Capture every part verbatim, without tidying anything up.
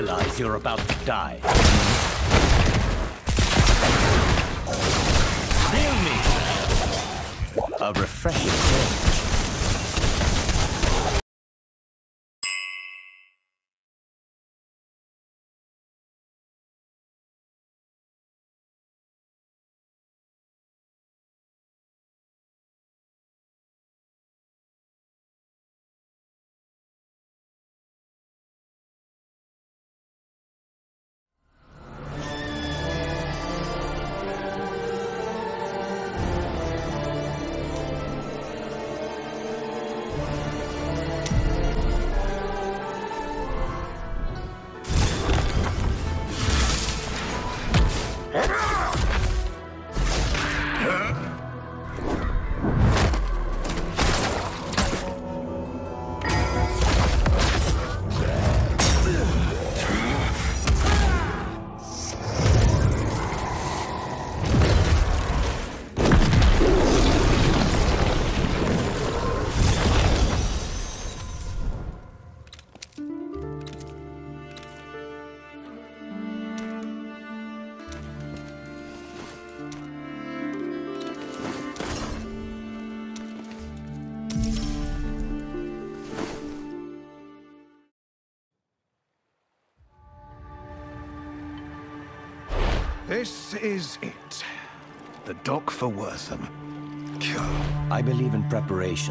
realize you're about to die. Feel me! A refreshing change. This is it. The dock for Wortham. I believe in preparation.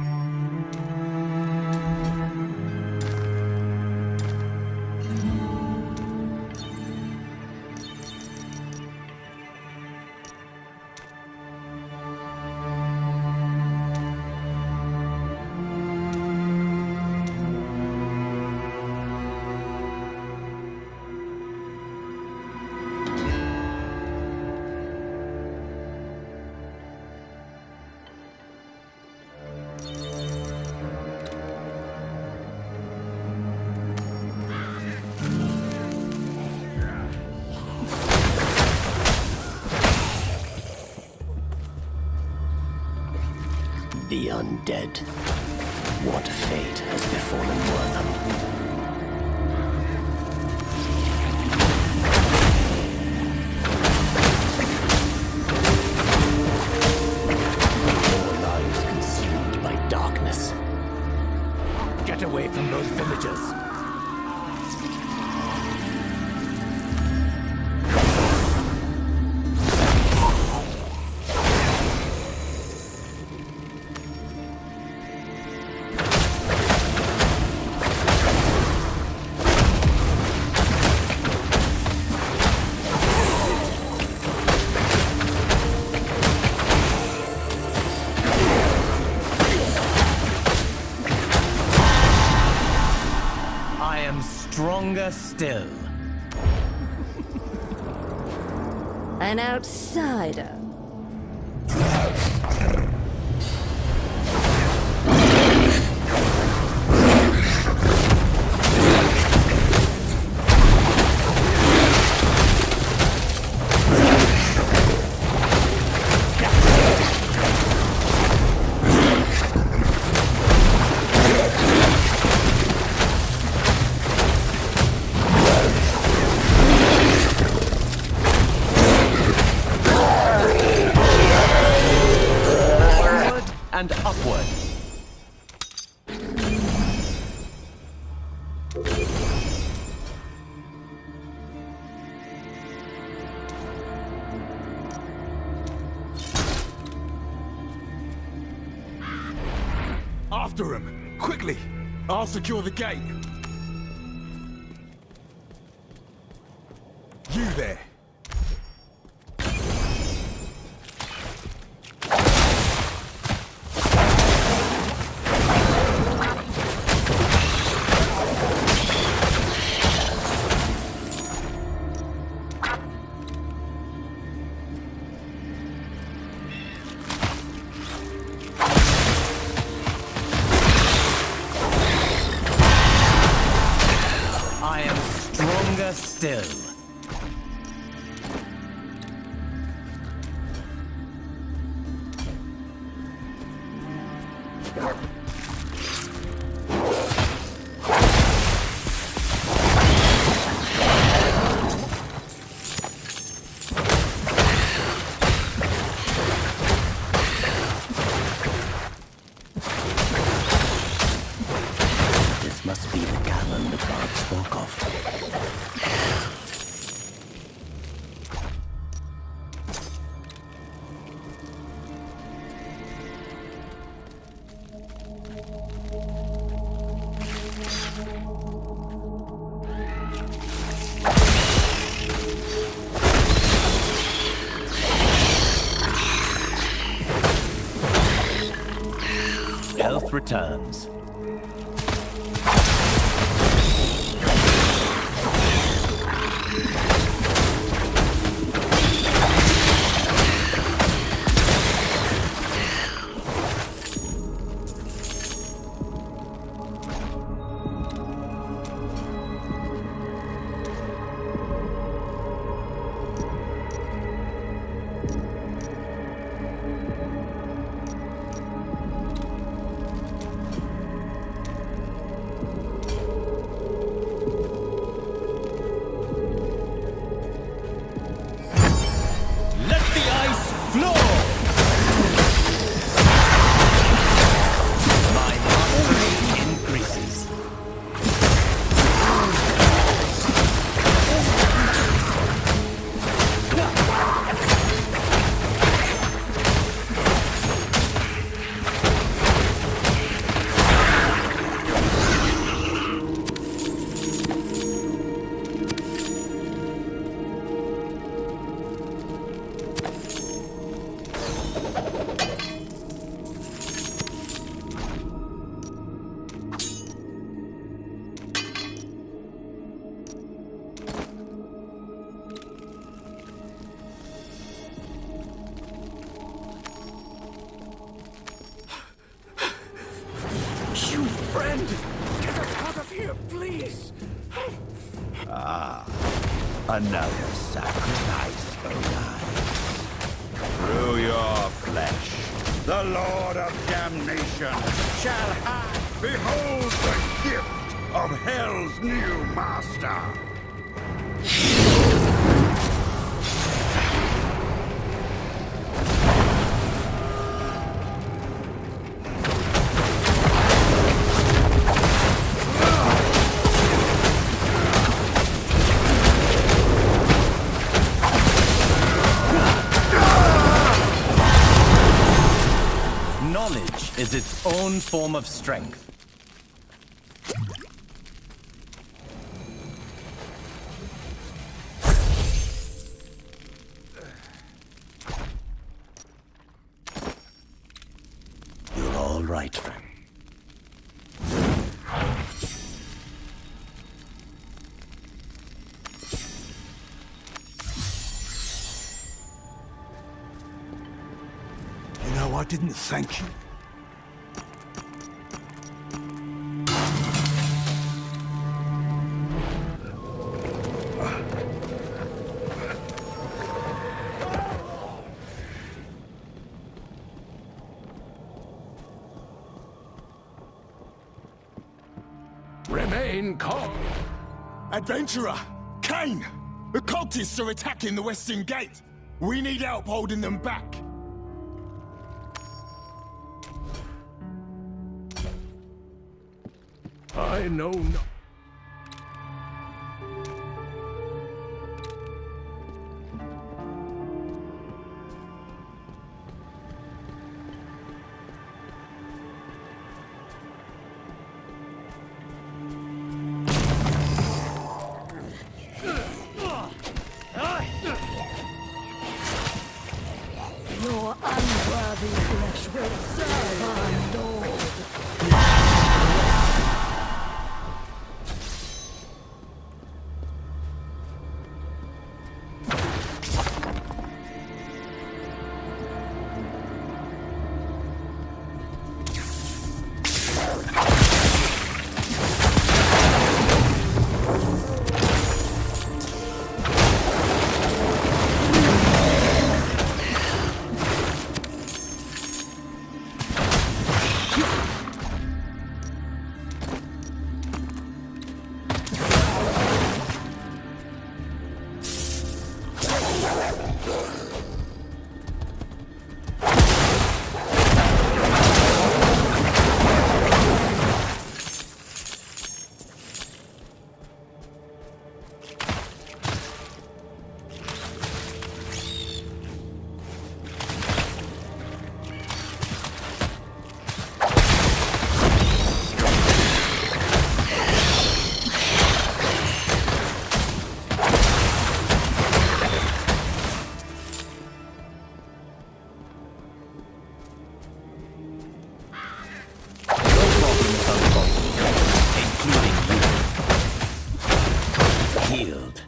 The undead. What fate has befallen Wortham? More lives consumed by darkness. Get away from those villagers. Stronger still. An outsider. And upward. After him! Quickly! I'll secure the gate! You there! Still. talk of. Health returns. Another sacrifice arrives. Through your flesh, the Lord of Damnation shall have, behold the gift of Hell's new master. Knowledge is its own form of strength. You're all right, friend. You know, I didn't thank you. Remain calm. Adventurer! Kane! The cultists are attacking the western gate! We need help holding them back! I know not. Your unworthy flesh will serve our Lord. Yield.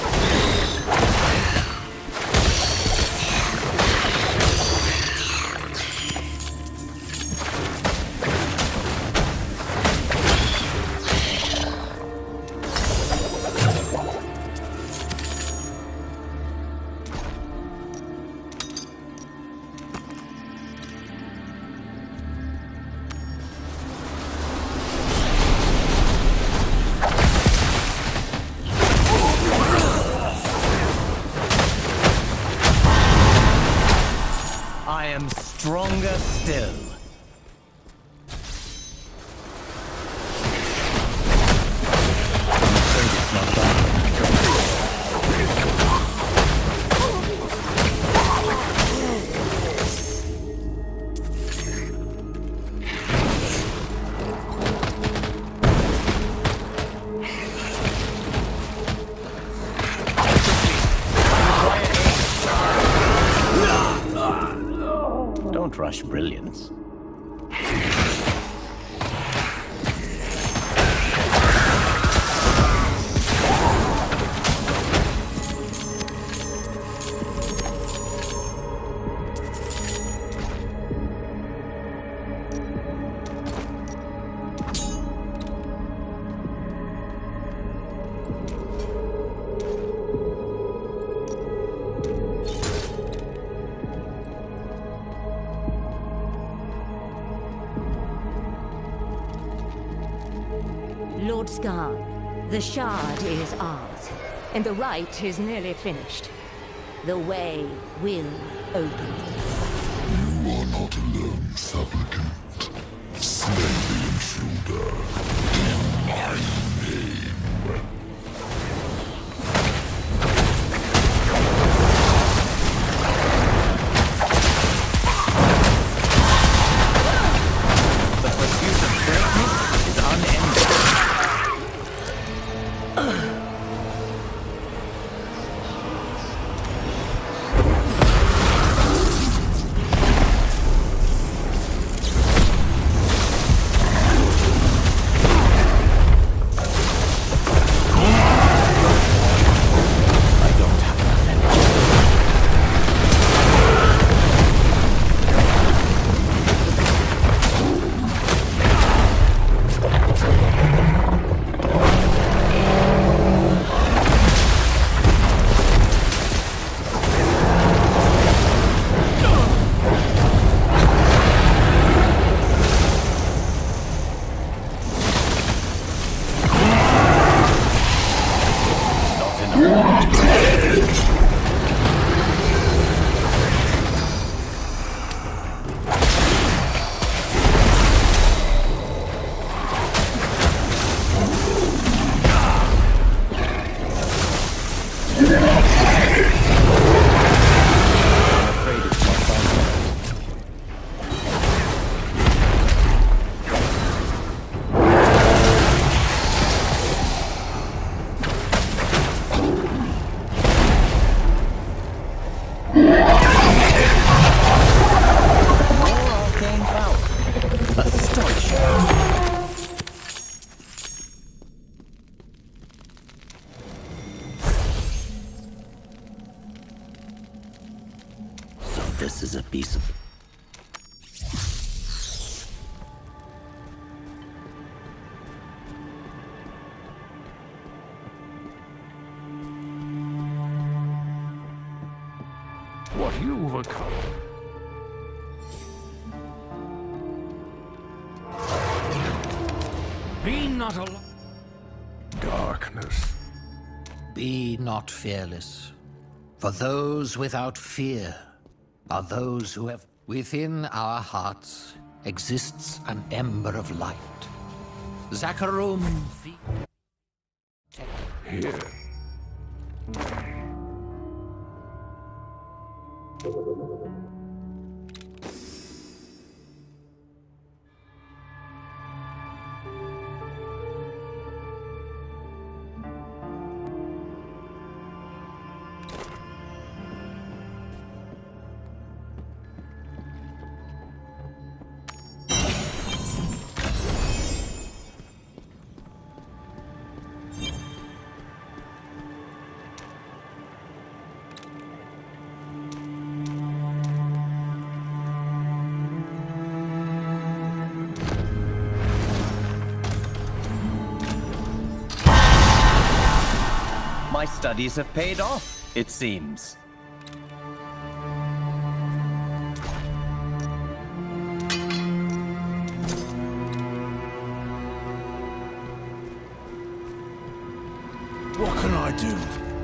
I am stronger still. Don't rush brilliance. Lord Scar, the shard is ours, and the rite is nearly finished. The way will open. You are not alone, supplicant. Slay the intruder in my name. The pursuit of greatness is unending. This is a piece of... What you've accomplished. Be not alone. Darkness. Be not fearless, for those without fear are those who have... Within our hearts exists an ember of light. Zakharum V... Here. My studies have paid off, it seems. What can I do?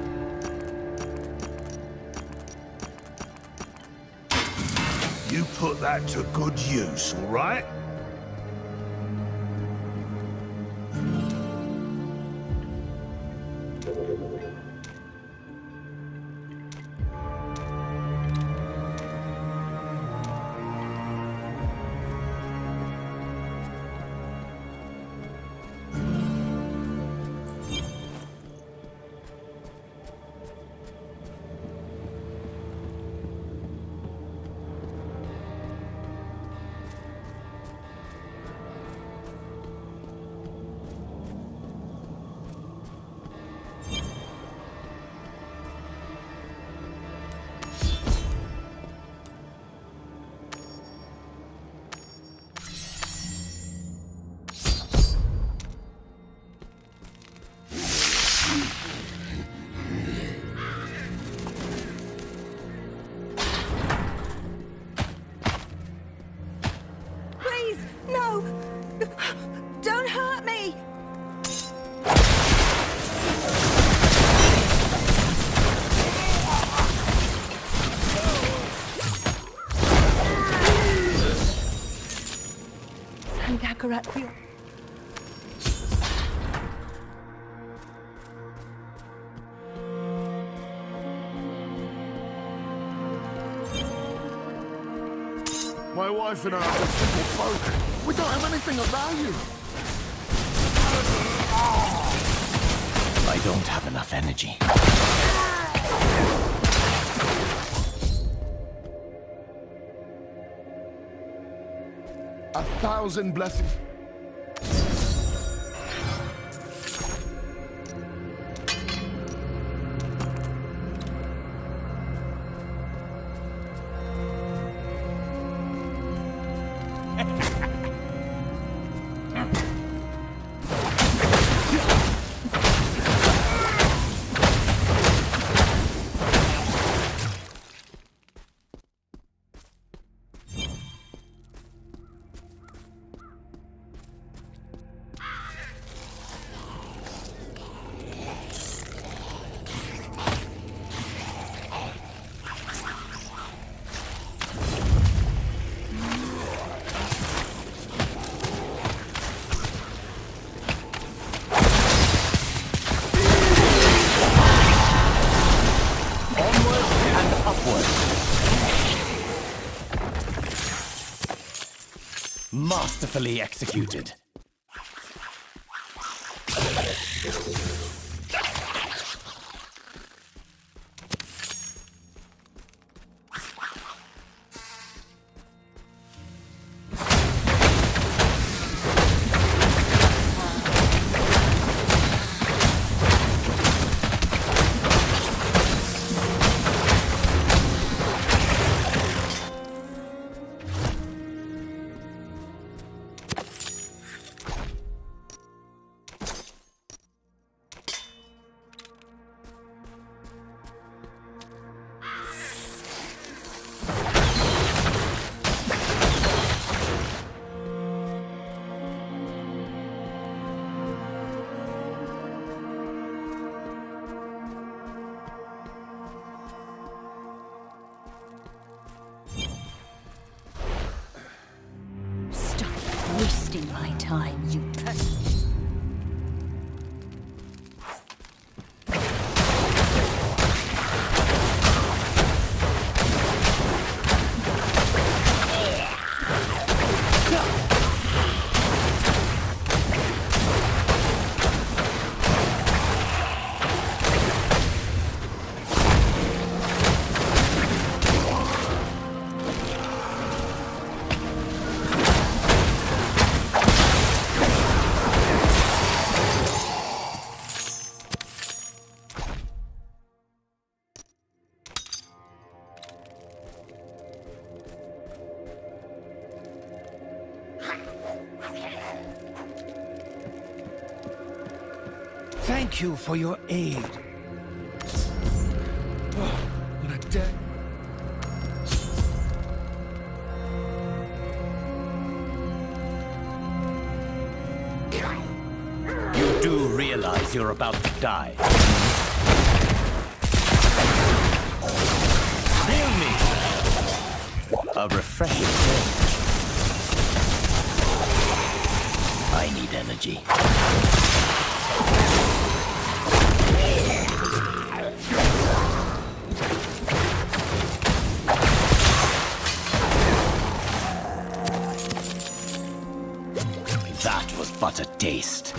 You put that to good use, all right? Please, no! Don't hurt me! Sangakarat. My wife and I are just simple folk. We don't have anything of value. I don't have enough energy. A thousand blessings. Masterfully executed. Wasting my time, you pest. Thank you for your aid. as you're about to die. Heal me! A refreshing change. I need energy. That was but a taste.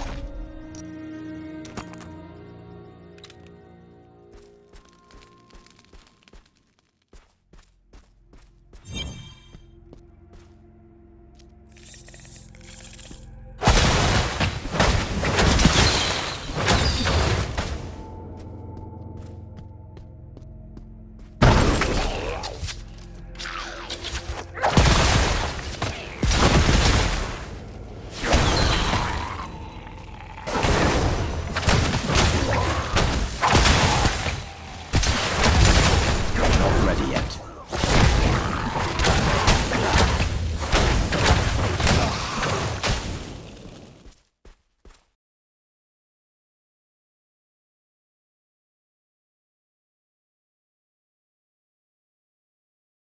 Not ready yet.